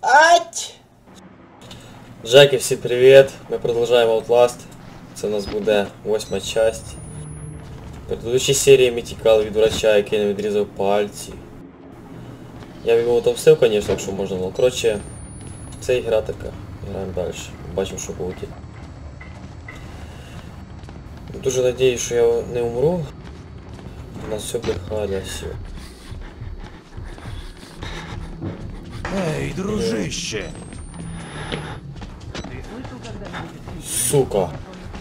Ать! Джеки, всім привіт! Ми продовжуємо Outlast. Це у нас буде 8-ма часть. В предыдущій серії ми тікали від врача, який не відрізав пальці. Я йому отомстив, звісно, якщо можна було. Коротше, це ігра така. Граємо далі. Бачимо, що буде. Дуже надіюсь, що я не умру. У нас все буде халясі. Эй, дружище! Сука.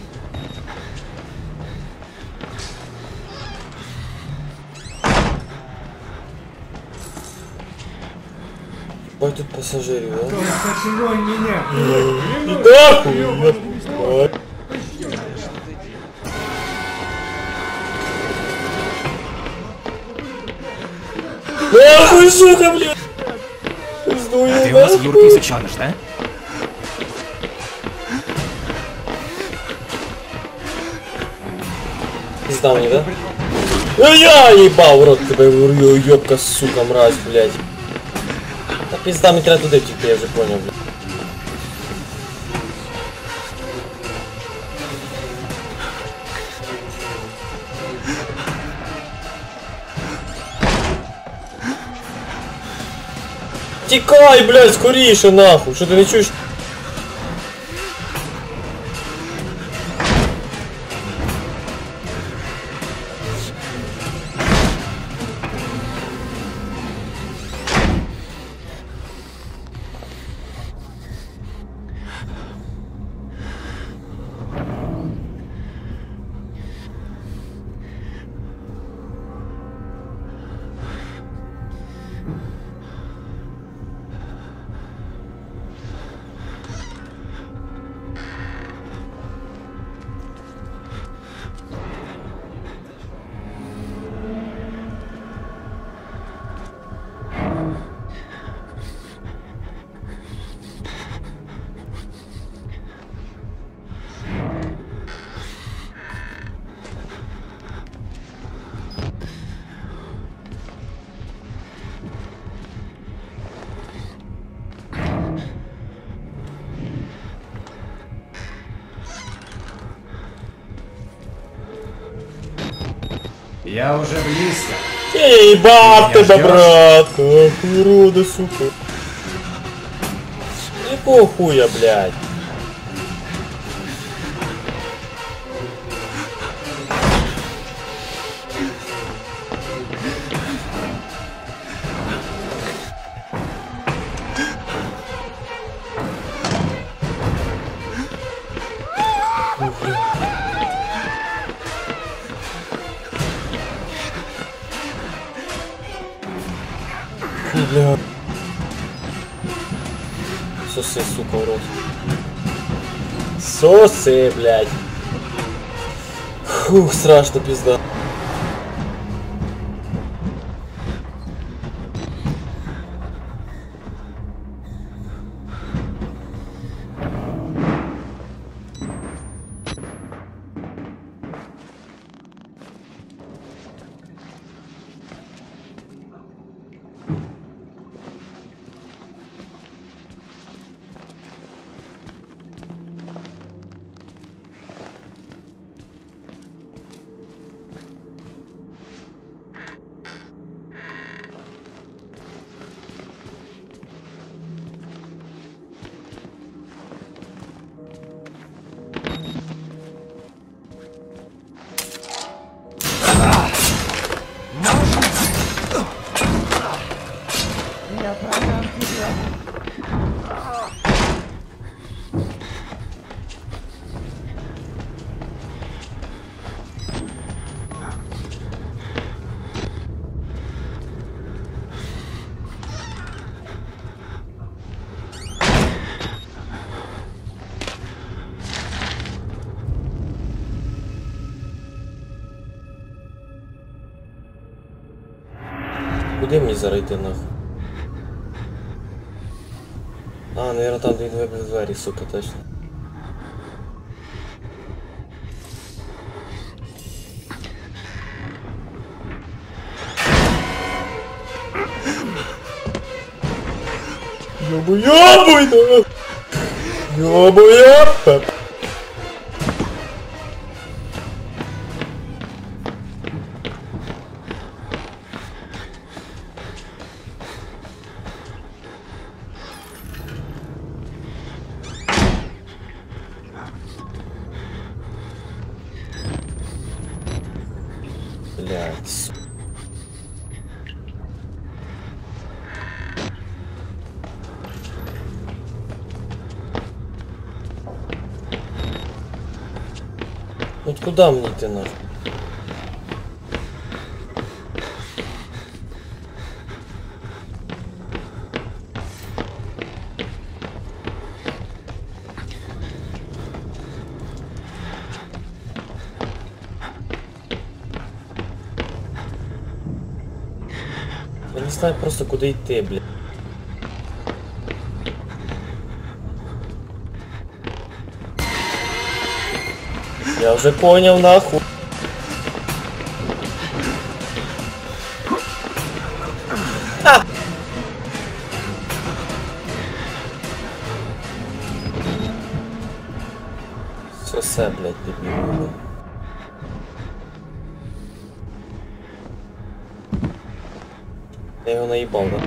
Ой, тут пассажиры, да? Поцелуй меня! Да, хуй! Ой, сука, блядь! А ты у нас в юрке сычаныш, да? Пизда мне, да? Я ебал в рот тебя, ёбка, сука, мразь, блядь. Да пизда, мне треба туда втекти, я уже понял, блядь. Тікай, блядь, скоріше, нахуй, що ти не чуєш? Я уже близко. Эй, баб Меня тебя, ждёшь? брат! Ах, уроды, сука! Какого хуя, блядь? Бля. Сосы, сука, урод. Сосы, блядь. Фух, страшно, пизда. Куди мені зараз йти, нахуй? А, наверное, там дві двері, сука, точно. Ёбу-ёбуй, да! Ёбу-ёб! Блядь. Вот куда мне ты нахуй? Я не знаю просто куда идти, блядь. Я уже понял, нахуй. А! Соса, блядь, дебил. Я его наебал, да?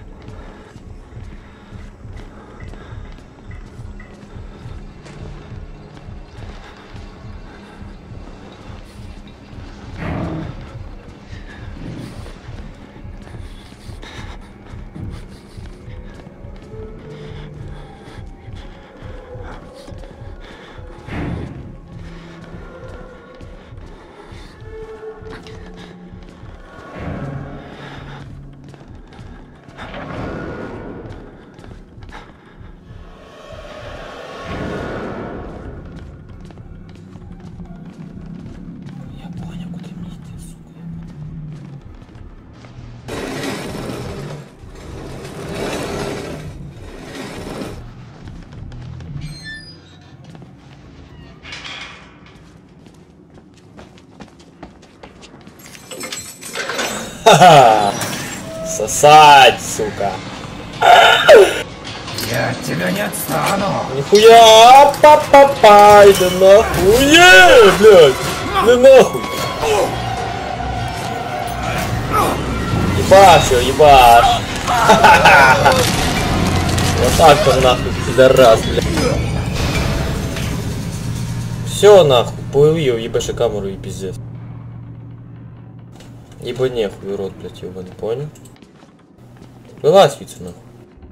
Ха-ха! Сосать, сука! Я от тебя не отстану. Нихуя! Па-па-пай! Да нахуй! Блядь! Да нахуй! Ебашь его, ебашь! Ха-ха-ха! Вот так-то нахуй, пидорас, блядь! Все нахуй, появил, ебаши камеру и пиздец. Ибо нехуй, урод, блядь, ёбаный, понял? Вылазь, вица, нахуй.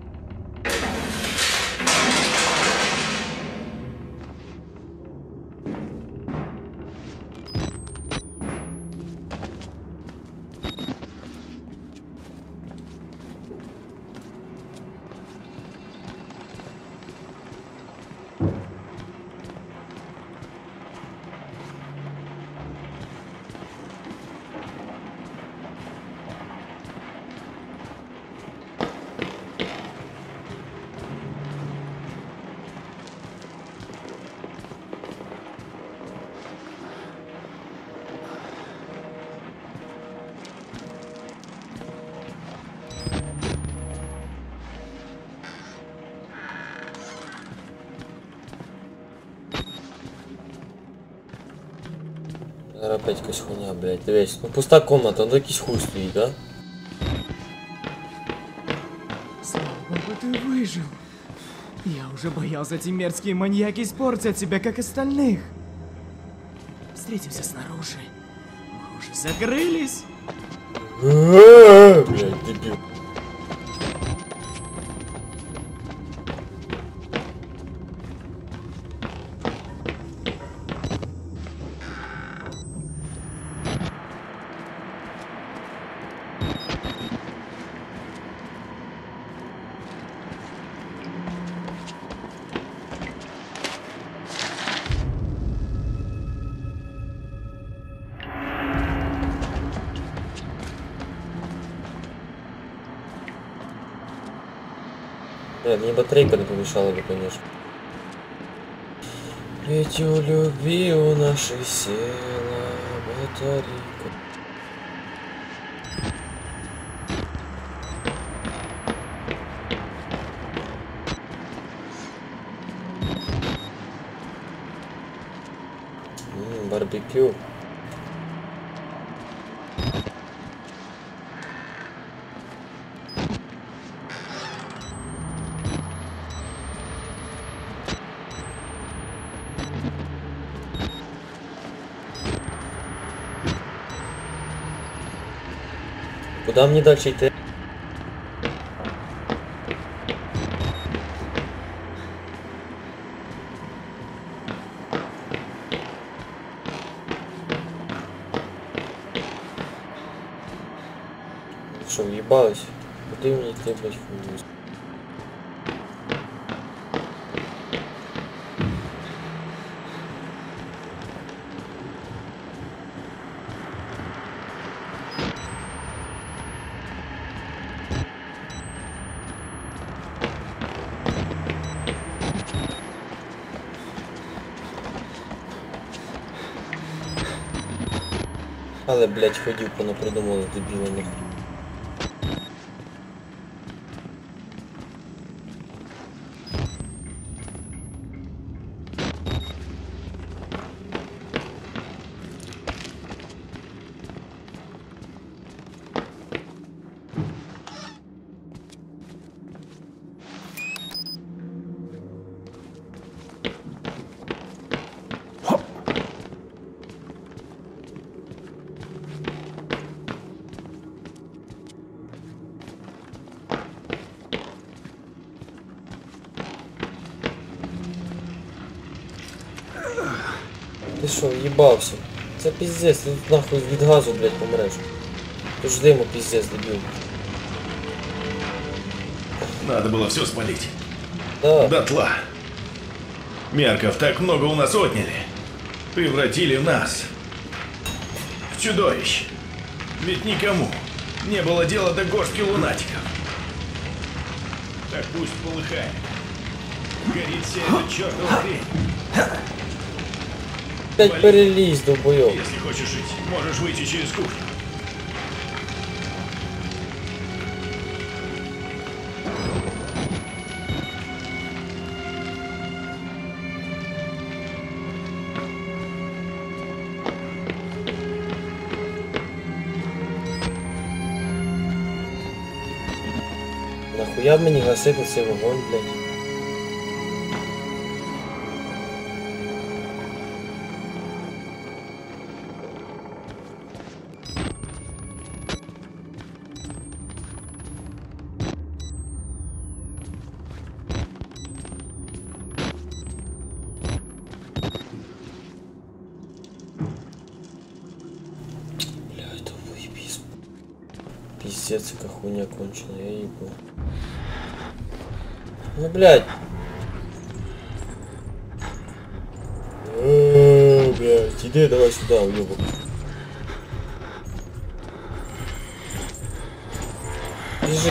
Опять какая-то хуйня, блядь, дивись. Ну пуста комната, ну якийсь хуй стоит, да? Слава богу, ты выжил. Я уже боялся, эти мерзкие маньяки испортят тебя, как остальных. Встретимся снаружи. Мы уже закрылись. Блядь, дебил. Нет, мне батарейка не помешала бы, конечно. Ведь у любви у нашей села батарейка. Барбекю. Куда мне дальше идти? Что, въебалась? Куда мне идти, блядь, хуй? Але, блядь, ходів, понапридумали дебіли нахуй. Ти що, їбався? Це піздець, ти тут нахуй від газу, блядь, помреш. Ти ж диму піздець, дебіл. Надо было все спалить. Да. Дотла. Мерков так много у нас отняли. Превратили нас в чудовищ. Ведь никому не было дела до горстки лунатиков. Так пусть полыхает. Горит вся эта чертова хрень. Блядь, перелізь, долбойоб. Если хочешь жить, можешь выйти через кухню. Нахуя мені гасити цей вогонь, блядь? Блядь, это выебись. Пиздец, какая хуйня кончена, я ебу. Ну, блядь. Блядь, иди давай сюда, уёбок. Бежи.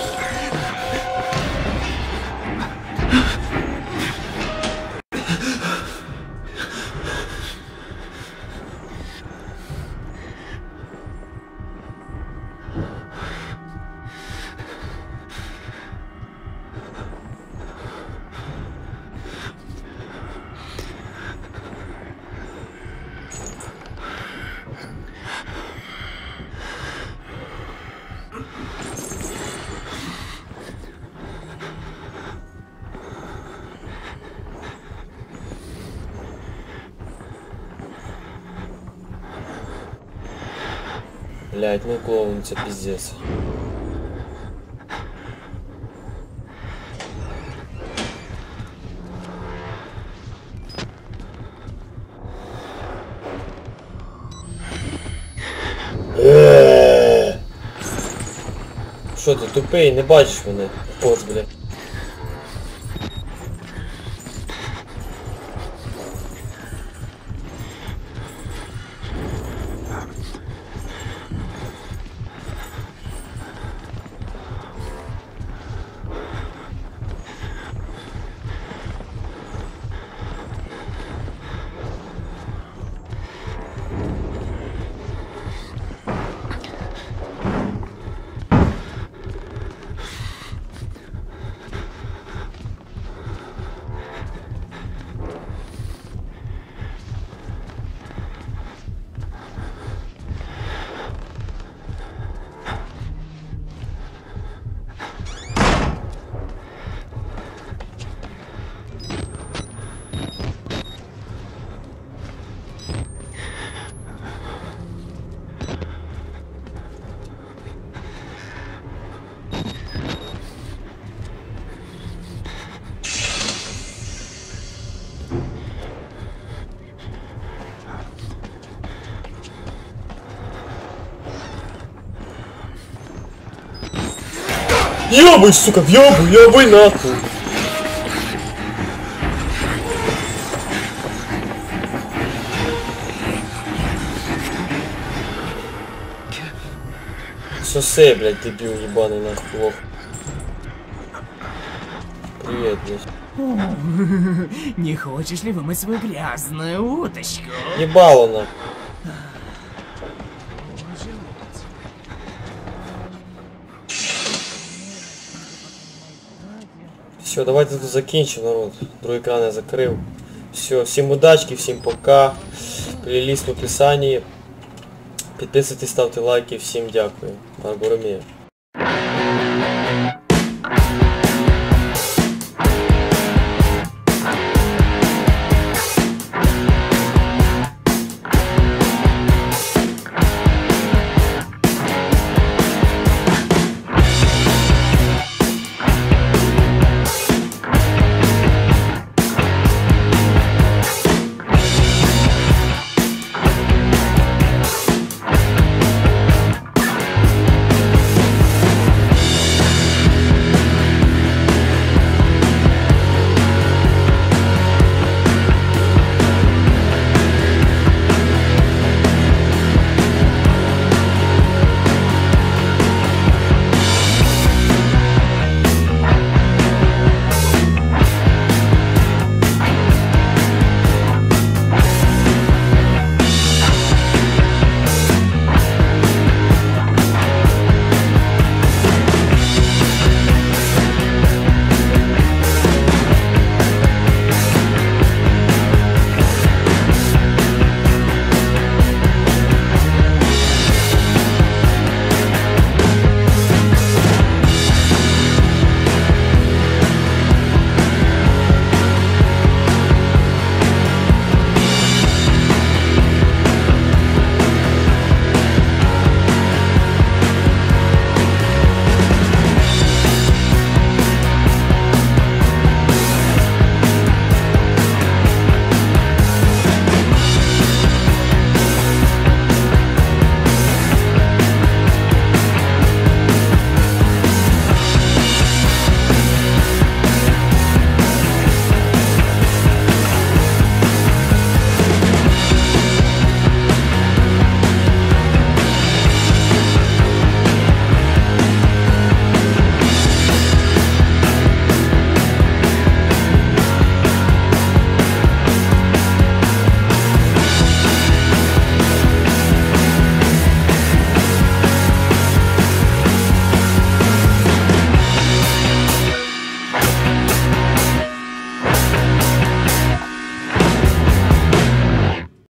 Блядь, ну клоун, це пиздец. Що ти тупий, не бачиш мене? От, блядь. Ёбай, сука, ёбай нахуй. Сосе, блядь, дебил ебаный нахуй, лох. Привет, блядь. Не хочешь ли вымыть свою грязную уточку? Ебало нахуй. Все, давайте тут закінчимо, народ. Другий екран я закрив. Все, всім удачки, всім пока. Плейлист в описанні. Підписуйтесь, ставте лайки, всім дякую. Аргуромія.